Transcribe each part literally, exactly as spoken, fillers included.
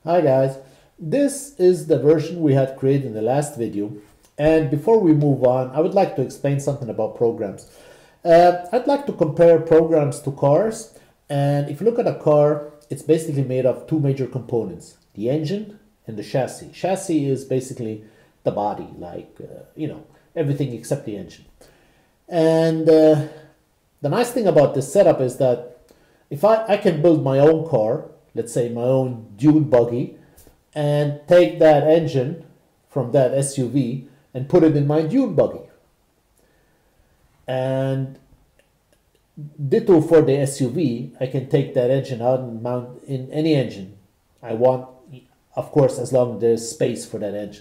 Hi guys, this is the version we had created in the last video, and before we move on I would like to explain something about programs. Uh, I'd like to compare programs to cars, and if you look at a car, it's basically made of two major components, the engine and the chassis. Chassis is basically the body, like, uh, you know, everything except the engine. And uh, the nice thing about this setup is that if I, I can build my own car, let's say my own dune buggy, and take that engine from that S U V and put it in my dune buggy. And ditto for the S U V, I can take that engine out and mount in any engine I want, of course, as long as there's space for that engine.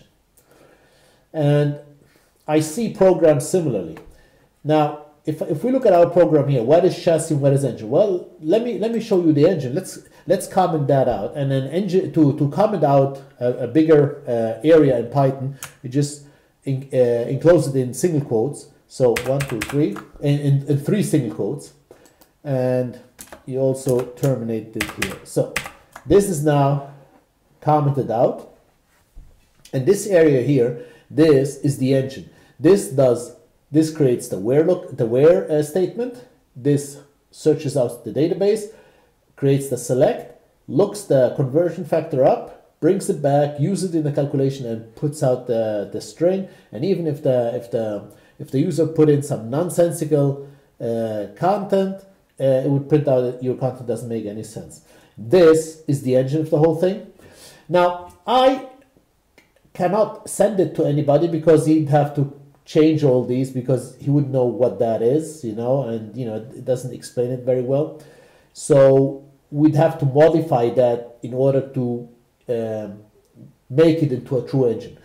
And I see programs similarly. Now, if, if we look at our program here, what is chassis and what is engine? Well, let me let me show you the engine. Let's let's comment that out. And then engine to, to comment out a, a bigger uh, area in Python, you just in, uh, enclose it in single quotes. So one, two, three, in, in, in three single quotes. And you also terminate it here. So this is now commented out. And this area here, this is the engine. This does This creates the where look the where uh, statement. This searches out the database, creates the select, looks the conversion factor up, brings it back, uses it in the calculation, and puts out the, the string. And even if the if the if the user put in some nonsensical uh, content, uh, it would print out that your content doesn't make any sense. This is the engine of the whole thing. Now I cannot send it to anybody because he'd have to change all these, because he would know what that is, you know, and you know it doesn't explain it very well. So we'd have to modify that in order to um, make it into a true engine.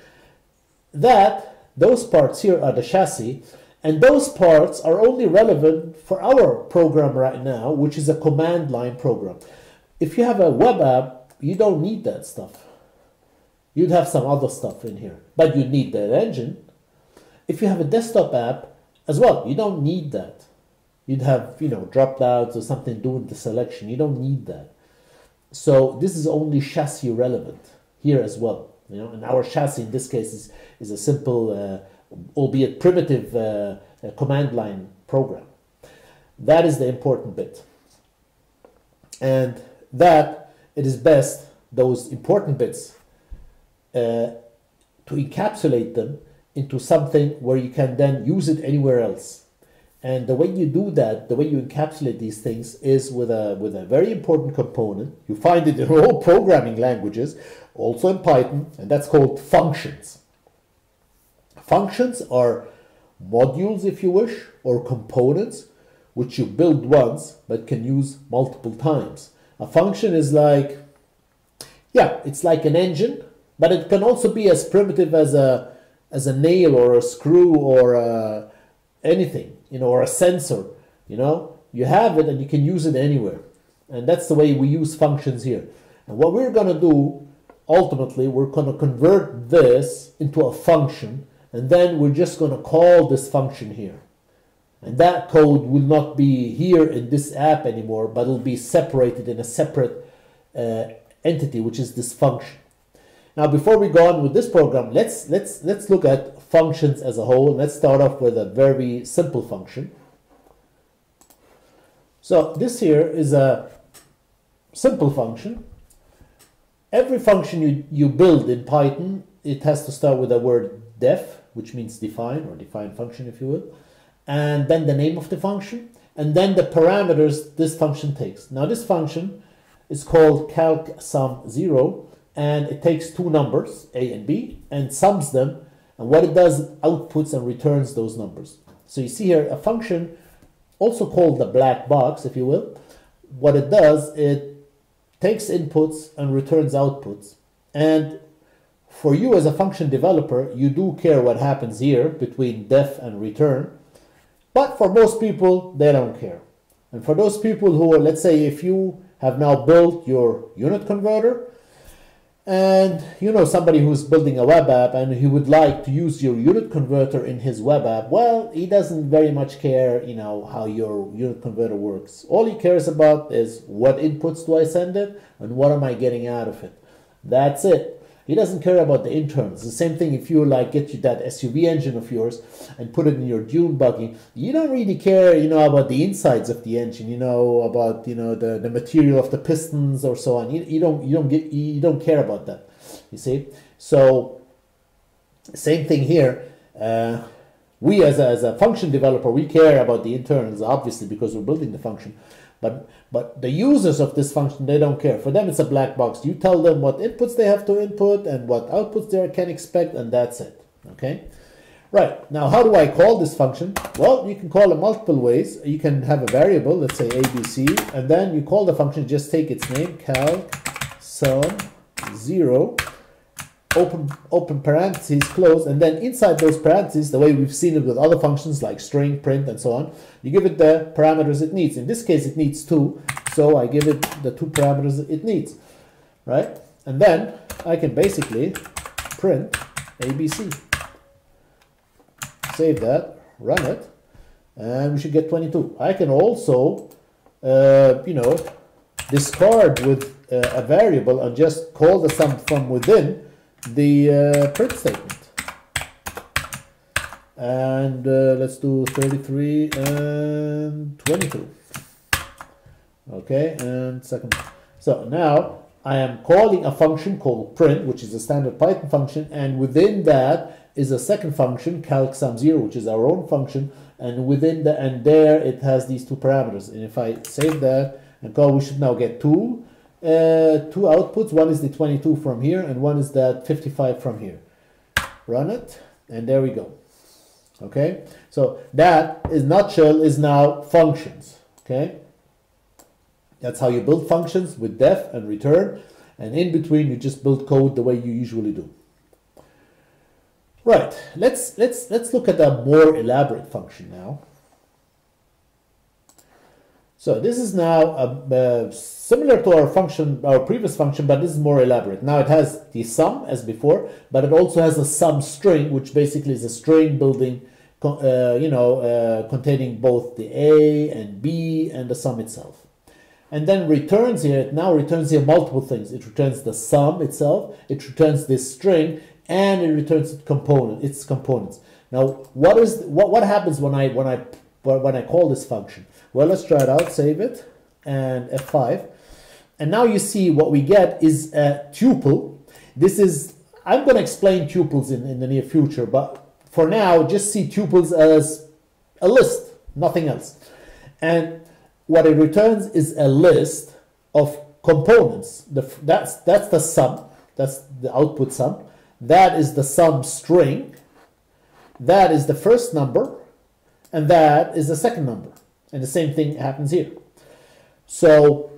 That those parts here are the chassis, and those parts are only relevant for our program right now, which is a command line program. If you have a web app, you don't need that stuff. You'd have some other stuff in here, but you need that engine. If you have a desktop app as well, you don't need that. You'd have, you know, drop-downs or something doing the selection. You don't need that. So this is only chassis relevant here as well. You know, and our chassis in this case is, is a simple, uh, albeit primitive, uh, uh, command line program. That is the important bit. And that it is best, those important bits, uh, to encapsulate them into something where you can then use it anywhere else. And the way you do that, the way you encapsulate these things, is with a with a very important component. You find it in all programming languages, also in Python, and that's called functions. Functions are modules, if you wish, or components which you build once but can use multiple times. A function is like, yeah, it's like an engine, but it can also be as primitive as a as a nail or a screw or uh, anything, you know, or a sensor. You know, you have it and you can use it anywhere. And that's the way we use functions here. And what we're going to do, ultimately, we're going to convert this into a function, and then we're just going to call this function here. And that code will not be here in this app anymore, but it'll be separated in a separate uh, entity, which is this function. Now, before we go on with this program, let's let's let's look at functions as a whole. Let's start off with a very simple function. So this here is a simple function. Every function you, you build in Python, it has to start with the word def, which means define, or define function, if you will, and then the name of the function, and then the parameters this function takes. Now, this function is called calc sum zero. And it takes two numbers, A and B, and sums them. And what it does, it outputs and returns those numbers. So you see here a function, also called the black box, if you will. What it does, it takes inputs and returns outputs. And for you as a function developer, you do care what happens here between def and return. But for most people, they don't care. And for those people who are, let's say, if you have now built your unit converter, and you know somebody who's building a web app and he would like to use your unit converter in his web app, well, he doesn't very much care, you know, how your unit converter works. All he cares about is what inputs do I send it and what am I getting out of it. That's it. He doesn't care about the internals. The same thing if you like get you that S U V engine of yours and put it in your dune buggy. You don't really care, you know, about the insides of the engine. You know about you know the, the material of the pistons or so on. You, you don't you don't get you don't care about that. You see. So same thing here. Uh, we as a, as a function developer, we care about the internals obviously because we're building the function. But but the users of this function, they don't care. For them, it's a black box. You tell them what inputs they have to input and what outputs they can expect, and that's it. Okay? Right. Now, how do I call this function? Well, you can call it multiple ways. You can have a variable, let's say A B C, and then you call the function, just take its name, calc sum zero, open open parentheses, close, and then inside those parentheses, the way we've seen it with other functions like string, print, and so on, you give it the parameters it needs. In this case, it needs two, so I give it the two parameters it needs, right? And then I can basically print A B C. Save that, run it, and we should get twenty-two. I can also, uh, you know, discard with uh, a variable and just call the sum from within the uh, print statement. And uh, let's do thirty-three and twenty-two. Okay, and second. So now I am calling a function called print, which is a standard Python function, and within that is a second function, calc sum zero, which is our own function, and within the and there it has these two parameters. And if I save that and call, we should now get two uh, two outputs. One is the twenty-two from here, and one is that fifty-five from here. Run it, and there we go. Okay, so that is nutshell is now functions. Okay, that's how you build functions with def and return, and in between you just build code the way you usually do. Right, let's let's let's look at a more elaborate function now. So this is now a, uh, similar to our function, our previous function, but this is more elaborate. Now it has the sum as before, but it also has a sum string, which basically is a string building, uh, you know, uh, containing both the A and B and the sum itself. And then returns here, it now returns here multiple things. It returns the sum itself, it returns this string, and it returns its component, its components. Now, what is what what happens when I when I when I call this function? Well, let's try it out. Save it and F five, and now you see what we get is a tuple. This is I'm going to explain tuples in in the near future, but for now, just see tuples as a list, nothing else. And what it returns is a list of components. The, that's that's the sum. That's the output sum. That is the sum string, that is the first number, and that is the second number. And the same thing happens here. So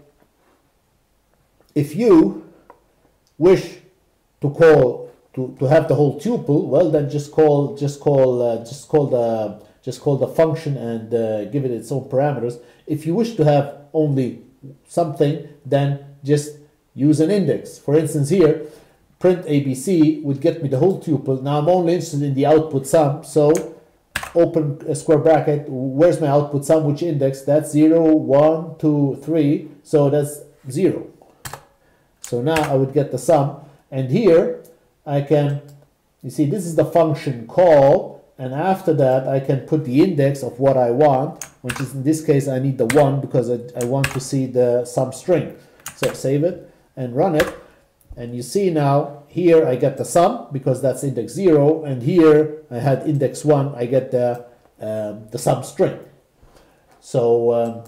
if you wish to call to, to have the whole tuple, well then just call just call uh, just call the just call the function and uh, give it its own parameters. If you wish to have only something, then just use an index. For instance here, print A B C would get me the whole tuple. Now I'm only interested in the output sum, so open a square bracket, where's my output sum, which index? That's zero, one, two, three, so that's zero. So now I would get the sum, and here I can, you see this is the function call, and after that I can put the index of what I want, which is in this case I need the one because I, I want to see the sum string. So save it and run it. And you see now, here I get the sum because that's index zero, and here I had index one, I get the, um, the sum string. So um,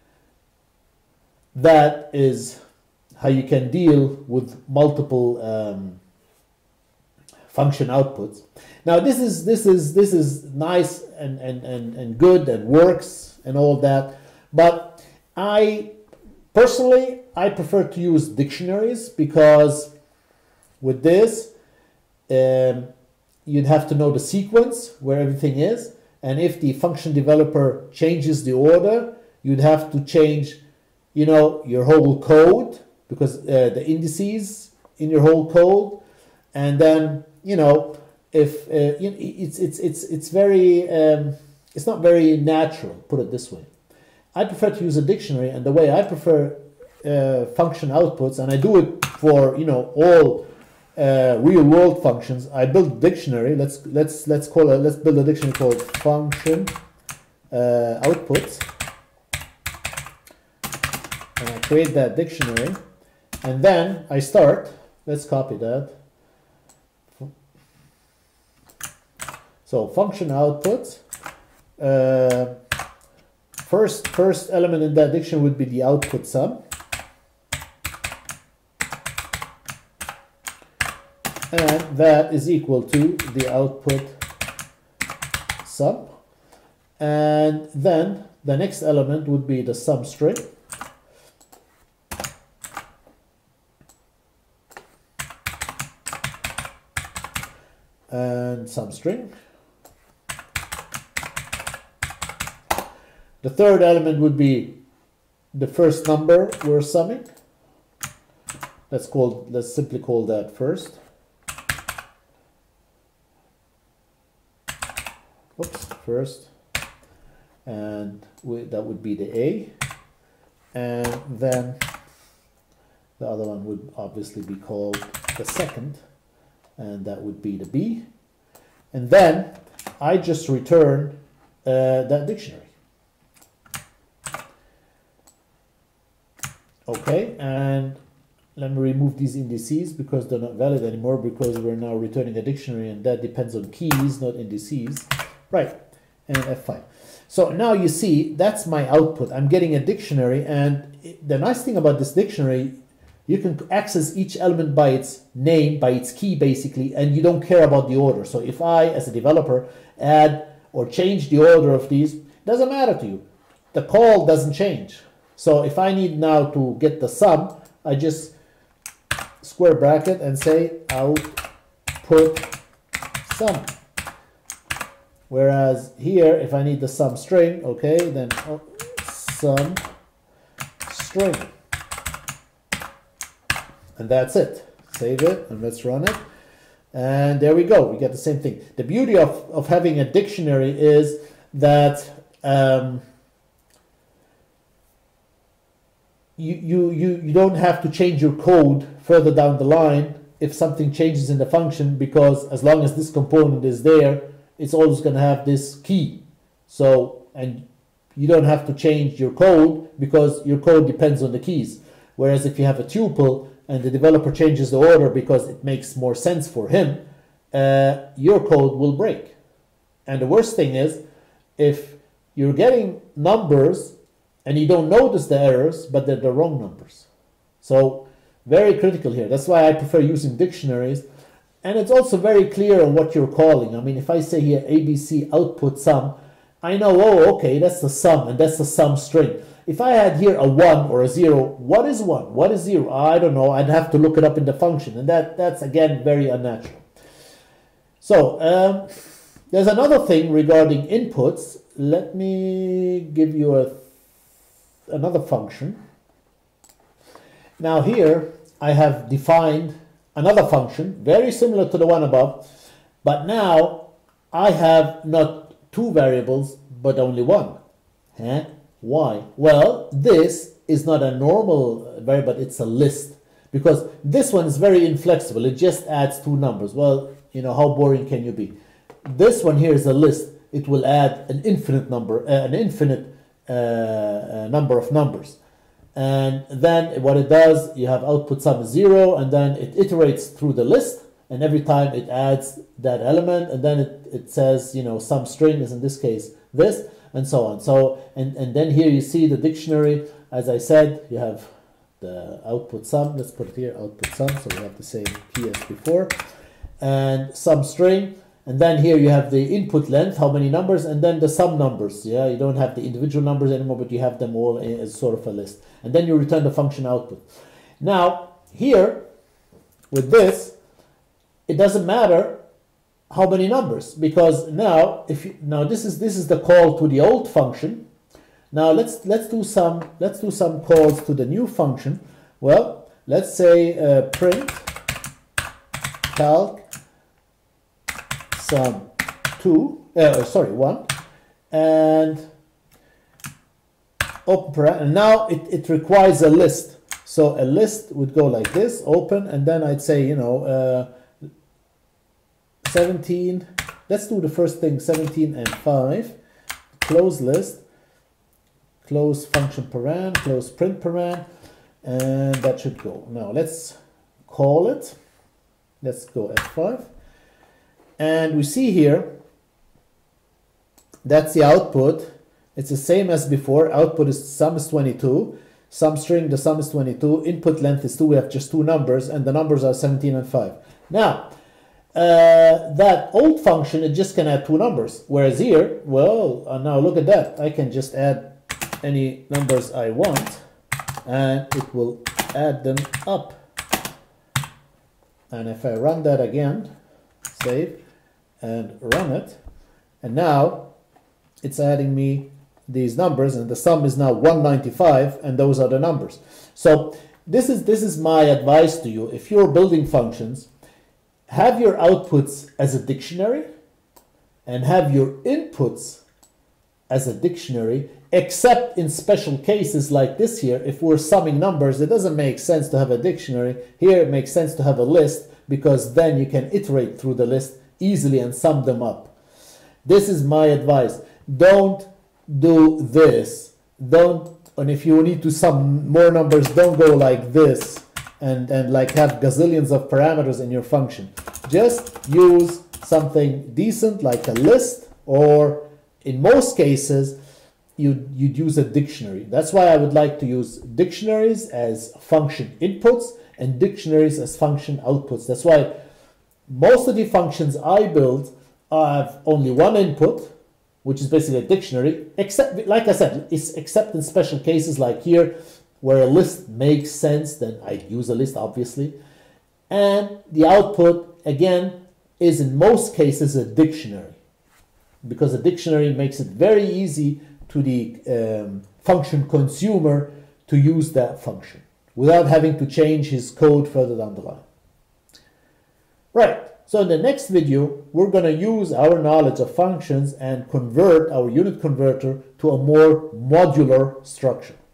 that is how you can deal with multiple um, function outputs. Now this is this is this is nice and, and, and, and good and works and all that, but I personally I prefer to use dictionaries because with this um, you'd have to know the sequence where everything is, and if the function developer changes the order, you'd have to change, you know, your whole code because uh, the indices in your whole code, and then you know if uh, it's it's it's it's very um, it's not very natural, put it this way. I prefer to use a dictionary, and the way I prefer Uh, function outputs, and I do it for, you know, all uh, real world functions, I build a dictionary. Let's let's let's call it. Let's build a dictionary called function uh, outputs, and I create that dictionary, and then I start. Let's copy that. So function outputs. Uh, first first element in that dictionary would be the output sum. And that is equal to the output sum. And then the next element would be the sum string. And sum string. The third element would be the first number we're summing. Let's call, let's simply call that first. Oops, first, and we, that would be the A, and then the other one would obviously be called the second, and that would be the B, and then I just return uh, that dictionary. Okay, and let me remove these indices because they're not valid anymore, because we're now returning a dictionary, and that depends on keys, not indices. Right, and F five. So now you see, that's my output. I'm getting a dictionary, and the nice thing about this dictionary, you can access each element by its name, by its key basically, and you don't care about the order. So if I, as a developer, add or change the order of these, it doesn't matter to you. The call doesn't change. So if I need now to get the sum, I just square bracket and say output sum. Whereas here, if I need the sum string, okay, then oh, sum string. And that's it. Save it and let's run it. And there we go. We get the same thing. The beauty of, of having a dictionary is that um, you, you, you, you don't have to change your code further down the line if something changes in the function, because as long as this component is there, it's always going to have this key. So, and you don't have to change your code because your code depends on the keys. Whereas if you have a tuple and the developer changes the order because it makes more sense for him, uh, your code will break. And the worst thing is, if you're getting numbers and you don't notice the errors, but they're the wrong numbers. So, very critical here. That's why I prefer using dictionaries. And it's also very clear on what you're calling. I mean, if I say here A B C output sum, I know, oh, okay, that's the sum, and that's the sum string. If I had here a one or a zero, what is one? What is zero? I don't know. I'd have to look it up in the function. And that, that's, again, very unnatural. So, um, there's another thing regarding inputs. Let me give you a, another function. Now here, I have defined another function, very similar to the one above, but now I have not two variables, but only one. Huh? Why? Well, this is not a normal variable, it's a list, because this one is very inflexible. It just adds two numbers. Well, you know, how boring can you be? This one here is a list. It will add an infinite number, uh, an infinite uh, uh, number of numbers. And then what it does, you have output sum is zero, and then it iterates through the list, and every time it adds that element, and then it, it says, you know, sum string is in this case this, and so on. So, and, and then here you see the dictionary, as I said, you have the output sum, let's put it here, output sum, so we have the same key as before, and sum string, and then here you have the input length, how many numbers, and then the sum numbers. Yeah, you don't have the individual numbers anymore, but you have them all as sort of a list. And then you return the function output. Now, here, with this, it doesn't matter how many numbers, because now, if you, now this is this is the call to the old function. Now let's let's do some let's do some calls to the new function. Well, let's say uh, print calc sum two, uh, sorry, one, and open parenthesis, and now it, it requires a list. So a list would go like this, open, and then I'd say, you know, uh, seventeen, let's do the first thing, seventeen and five, close list, close function paren, close print paren, and that should go. Now let's call it. Let's go F five. And we see here, that's the output. It's the same as before. Output is sum is twenty-two. Sum string, the sum is twenty-two. Input length is two. We have just two numbers, and the numbers are seventeen and five. Now, uh, that old function, it just can add two numbers. Whereas here, well, uh, now look at that. I can just add any numbers I want, and it will add them up. And if I run that again, save, and run it, and now it's adding me these numbers, and the sum is now one ninety-five, and those are the numbers. So this is this is my advice to you. If you're building functions, have your outputs as a dictionary and have your inputs as a dictionary, except in special cases like this here. If we're summing numbers, it doesn't make sense to have a dictionary. Here it makes sense to have a list, because then you can iterate through the list easily and sum them up. This is my advice. Don't do this. Don't, and if you need to sum more numbers, don't go like this and, and like have gazillions of parameters in your function. Just use something decent like a list, or in most cases, you'd, you'd use a dictionary. That's why I would like to use dictionaries as function inputs and dictionaries as function outputs. That's why most of the functions I build have only one input, which is basically a dictionary, except, like I said, it's except in special cases like here, where a list makes sense, then I'd use a list, obviously. And the output, again, is in most cases a dictionary, because a dictionary makes it very easy to the um, function consumer to use that function without having to change his code further down the line. Right. So in the next video, we're going to use our knowledge of functions and convert our unit converter to a more modular structure.